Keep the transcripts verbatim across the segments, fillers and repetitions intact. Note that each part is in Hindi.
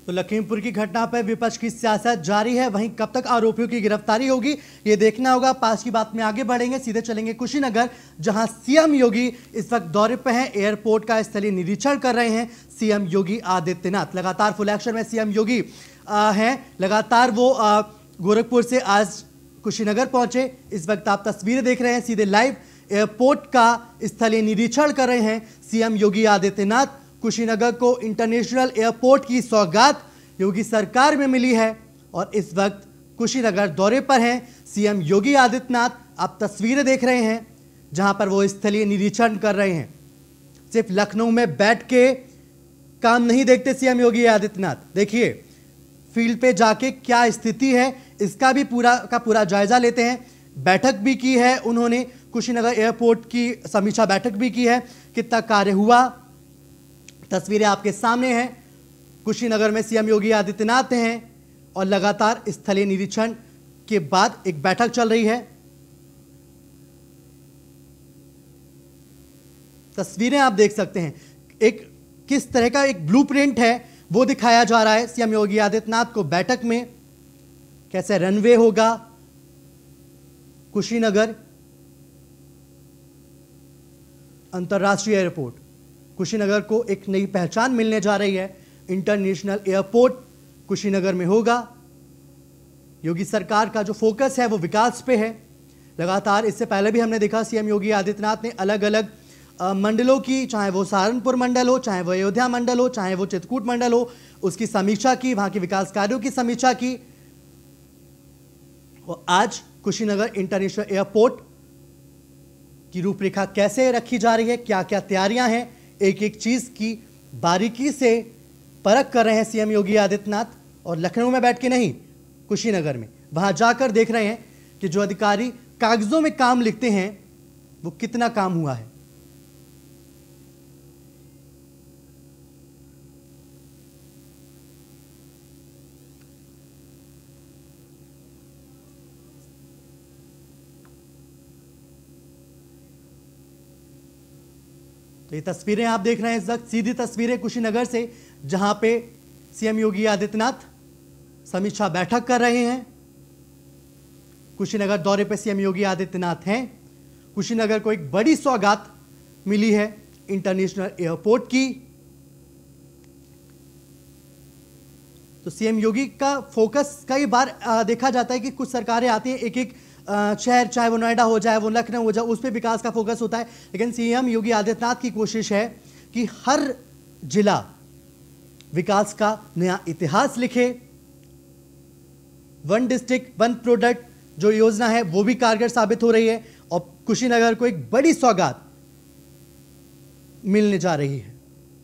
तो लखीमपुर की घटना पर विपक्ष की सियासत जारी है। वहीं कब तक आरोपियों की गिरफ्तारी होगी ये देखना होगा। पास की बात में आगे बढ़ेंगे, सीधे चलेंगे कुशीनगर, जहां सीएम योगी इस वक्त दौरे पर हैं। एयरपोर्ट का स्थलीय निरीक्षण कर रहे हैं सीएम योगी आदित्यनाथ। लगातार फुल एक्शन में सीएम योगी हैं। लगातार वो गोरखपुर से आज कुशीनगर पहुंचे। इस वक्त आप तस्वीरें देख रहे हैं सीधे लाइव। एयरपोर्ट का स्थलीय निरीक्षण कर रहे हैं सीएम योगी आदित्यनाथ। कुशीनगर को इंटरनेशनल एयरपोर्ट की सौगात योगी सरकार में मिली है और इस वक्त कुशीनगर दौरे पर हैं सीएम योगी आदित्यनाथ। आप तस्वीरें देख रहे हैं जहां पर वो स्थलीय निरीक्षण कर रहे हैं। सिर्फ लखनऊ में बैठ के काम नहीं देखते सीएम योगी आदित्यनाथ। देखिए फील्ड पे जाके क्या स्थिति है इसका भी पूरा का पूरा जायजा लेते हैं। बैठक भी की है उन्होंने, कुशीनगर एयरपोर्ट की समीक्षा बैठक भी की है। कितना कार्य हुआ, तस्वीरें आपके सामने हैं। कुशीनगर में सीएम योगी आदित्यनाथ हैं और लगातार स्थलीय निरीक्षण के बाद एक बैठक चल रही है। तस्वीरें आप देख सकते हैं, एक किस तरह का एक ब्लूप्रिंट है वो दिखाया जा रहा है सीएम योगी आदित्यनाथ को। बैठक में कैसे रनवे होगा, कुशीनगर अंतर्राष्ट्रीय एयरपोर्ट, कुशीनगर को एक नई पहचान मिलने जा रही है। इंटरनेशनल एयरपोर्ट कुशीनगर में होगा। योगी सरकार का जो फोकस है वो विकास पे है। लगातार इससे पहले भी हमने देखा सीएम योगी आदित्यनाथ ने अलग अलग मंडलों की, चाहे वो सहारनपुर मंडल हो, चाहे वो अयोध्या मंडल हो, चाहे वो चित्रकूट मंडल हो, उसकी समीक्षा की, वहां के विकास कार्यों की समीक्षा की। और आज कुशीनगर इंटरनेशनल एयरपोर्ट की रूपरेखा कैसे रखी जा रही है, क्या क्या तैयारियां हैं, एक एक चीज की बारीकी से परख कर रहे हैं सीएम योगी आदित्यनाथ। और लखनऊ में बैठ के नहीं, कुशीनगर में वहां जाकर देख रहे हैं कि जो अधिकारी कागजों में काम लिखते हैं वो कितना काम हुआ है। तो ये तस्वीरें आप देख रहे हैं इस वक्त, सीधी तस्वीरें कुशीनगर से, जहां पे सीएम योगी आदित्यनाथ समीक्षा बैठक कर रहे हैं। कुशीनगर दौरे पे सीएम योगी आदित्यनाथ हैं। कुशीनगर को एक बड़ी सौगात मिली है इंटरनेशनल एयरपोर्ट की। तो सीएम योगी का फोकस कई बार देखा जाता है कि कुछ सरकारें आती हैं, एक एक शहर, चाहे वो नोएडा हो जाए, वो लखनऊ हो जाए, उस पर विकास का फोकस होता है। लेकिन सीएम योगी आदित्यनाथ की कोशिश है कि हर जिला विकास का नया इतिहास लिखे। वन डिस्ट्रिक्ट वन प्रोडक्ट जो योजना है वो भी कारगर साबित हो रही है और कुशीनगर को एक बड़ी सौगात मिलने जा रही है।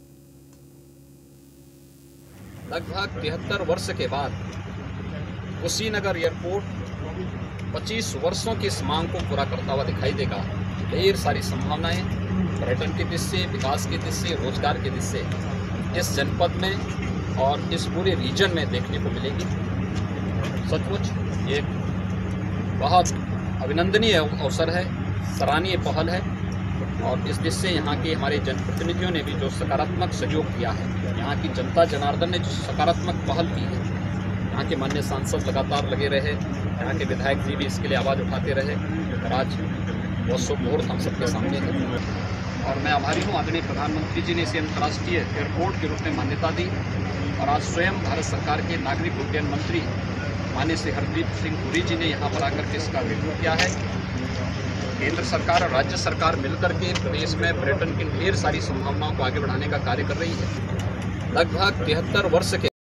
लगभग तिहत्तर वर्ष के बाद कुशीनगर एयरपोर्ट पच्चीस वर्षों की इस मांग को पूरा करता हुआ दिखाई देगा। ढेर सारी संभावनाएं पर्यटन की दृष्टि से, विकास की दृष्टि से, रोजगार की दृष्टि से इस जनपद में और इस पूरे रीजन में देखने को मिलेगी। सचमुच एक बहुत अभिनंदनीय अवसर है, सराहनीय पहल है और इस दृष्टि से यहाँ के हमारे जनप्रतिनिधियों ने भी जो सकारात्मक सहयोग किया है, यहाँ की जनता जनार्दन ने जो सकारात्मक पहल की है, यहाँ के माननीय सांसद लगातार लगे रहे, यहाँ के विधायक जी भी इसके लिए आवाज़ उठाते रहे और आज बहुत शुभ मुहूर्त हम सबके सामने है। और मैं आभारी हूँ, आदरणीय प्रधानमंत्री जी ने इसे अंतर्राष्ट्रीय एयरपोर्ट के रूप में मान्यता दी और आज स्वयं भारत सरकार के नागरिक उड्डयन मंत्री माननीय श्री हरदीप सिंह पुरी जी ने यहाँ पर आकर के इसका रिव्यू किया है। केंद्र सरकार और राज्य सरकार मिलकर के प्रदेश में पर्यटन की ढेर सारी संभावनाओं को आगे बढ़ाने का कार्य कर रही है। लगभग तिहत्तर वर्ष के